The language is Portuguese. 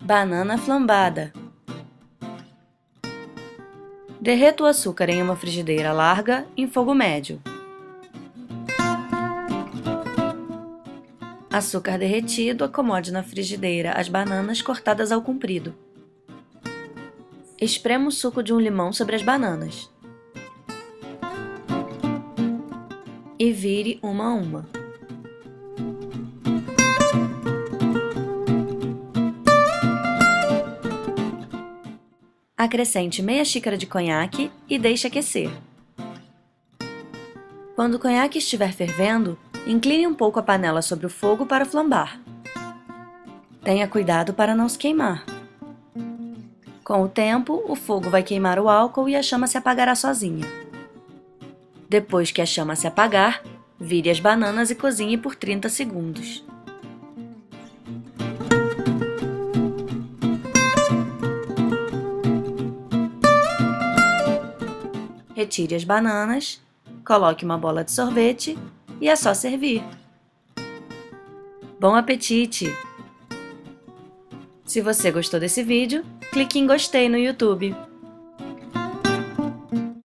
Banana flambada. Derreta o açúcar em uma frigideira larga em fogo médio. Açúcar derretido, acomode na frigideira as bananas cortadas ao comprido. Esprema o suco de um limão sobre as bananas. E vire uma a uma. Acrescente meia xícara de conhaque e deixe aquecer. Quando o conhaque estiver fervendo, incline um pouco a panela sobre o fogo para flambar. Tenha cuidado para não se queimar. Com o tempo, o fogo vai queimar o álcool e a chama se apagará sozinha. Depois que a chama se apagar, vire as bananas e cozinhe por 30 segundos. Retire as bananas, coloque uma bola de sorvete e é só servir. Bom apetite! Se você gostou desse vídeo, clique em gostei no YouTube.